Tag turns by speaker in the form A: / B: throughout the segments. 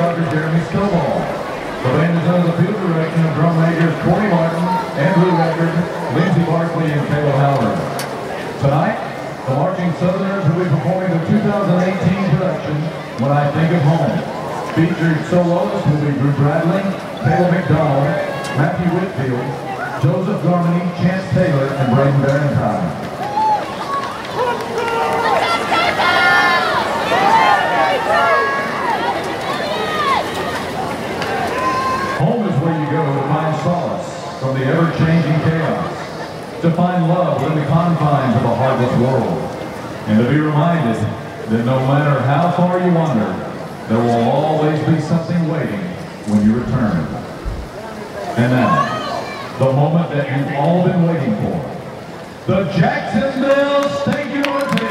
A: The band is under the field direction of drum majors Corey Martin, Andrew Record, Lindsey Barkley, and Caleb Howard. Tonight, the Marching Southerners will be performing the 2018 production, When I Think of Home. Featured soloists will be Drew Bradley, Caleb McDonald, Matthew Whitfield, Joseph Garmany, Chance Taylor, and Braden Barentine. Home is where you go to find solace from the ever-changing chaos, to find love within the confines of a heartless world, and to be reminded that no matter how far you wander, there will always be something waiting when you return. And now, the moment that you've all been waiting for, the Jacksonville State University.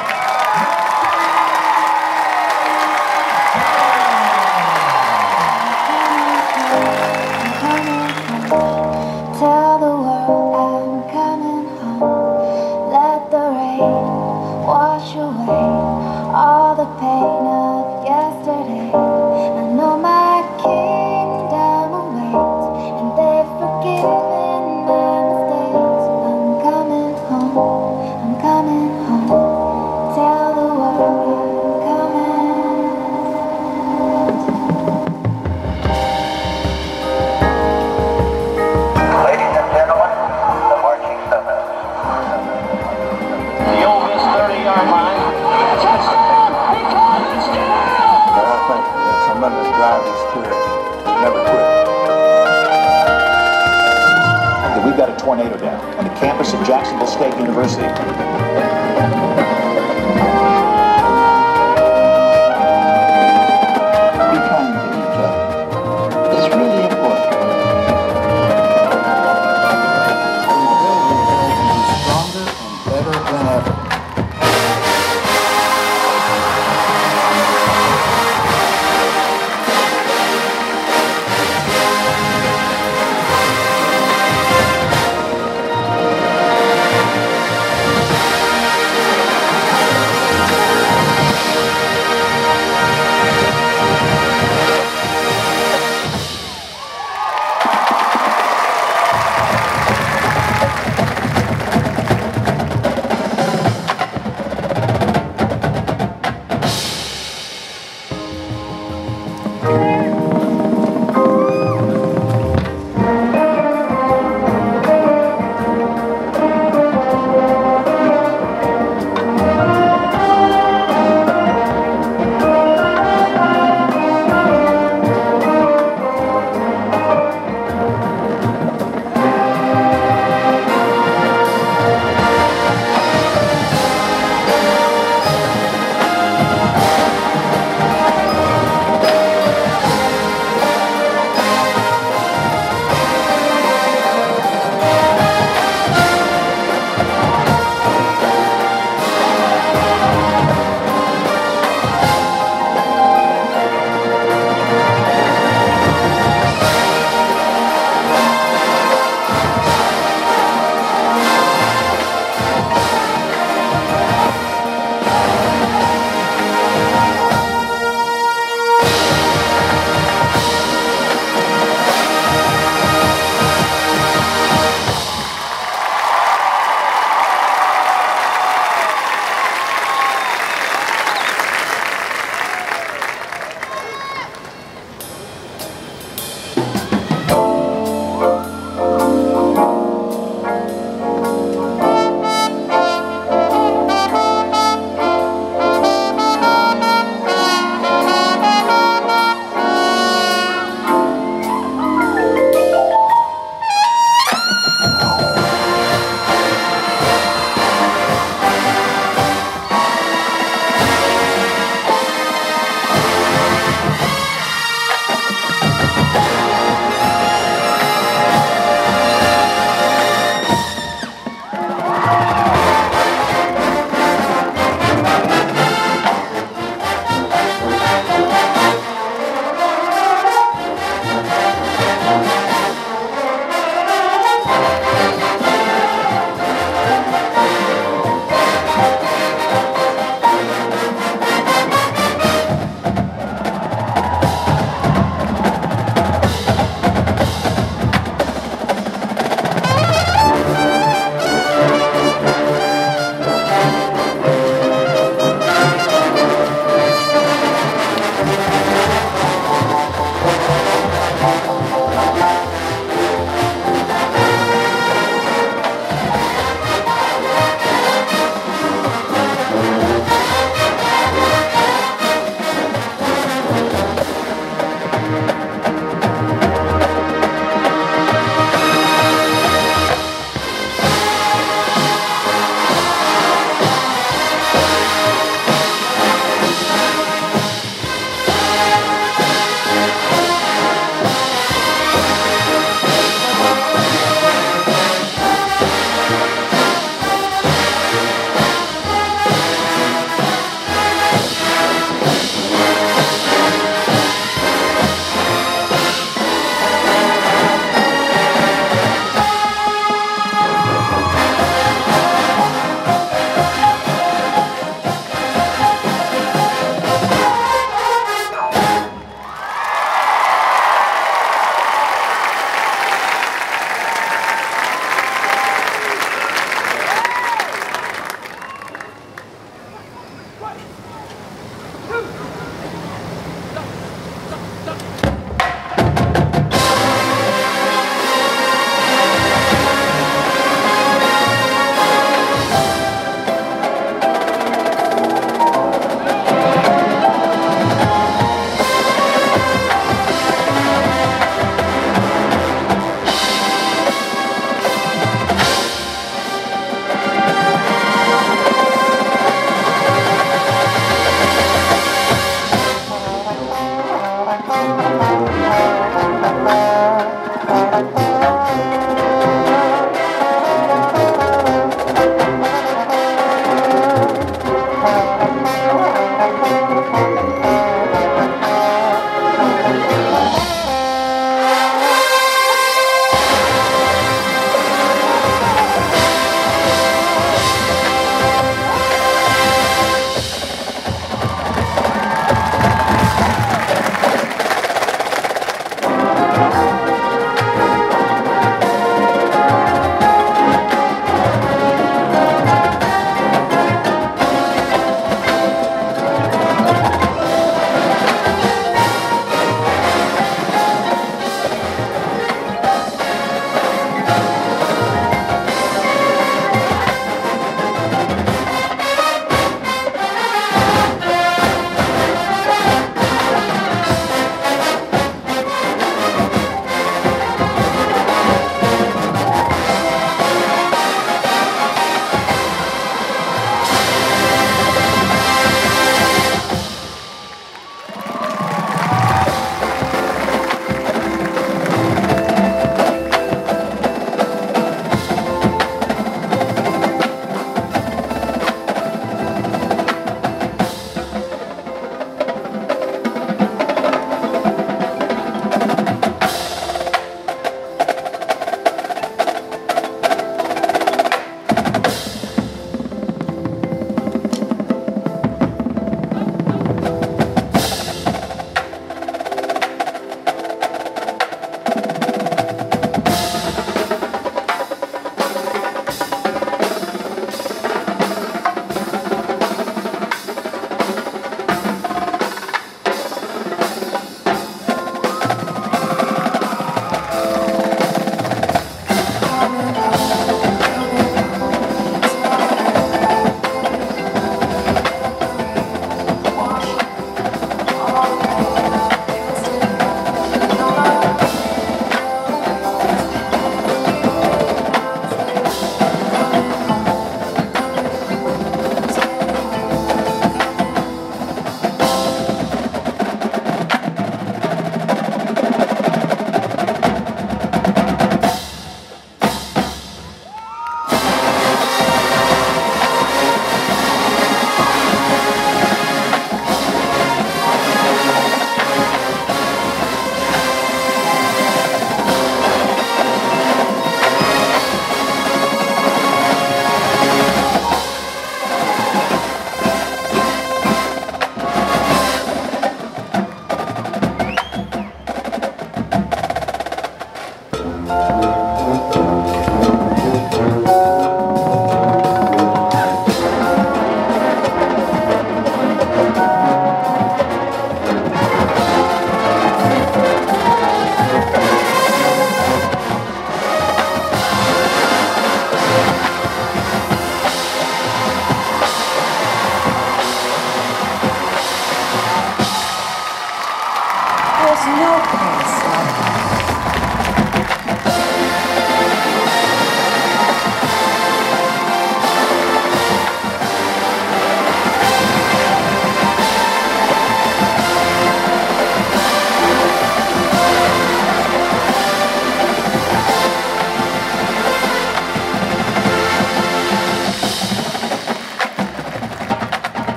B: Tell the world I'm coming home. Let the rain wash away all the pain of yesterday. I know my kingdom awaits, and they've forgiven my mistakes. I'm coming home, I'm coming home. Tell the world I'm coming.
C: Ladies and gentlemen, the Marching Southerners.
D: The Ole Miss 30-yard line. Touchdown! He caught it still!
E: I think that tremendous driving spirit never quit.
F: That we've got a tornado down on the campus of Jacksonville State University.
E: Be kind to each other. It's really important. Stronger and better than ever.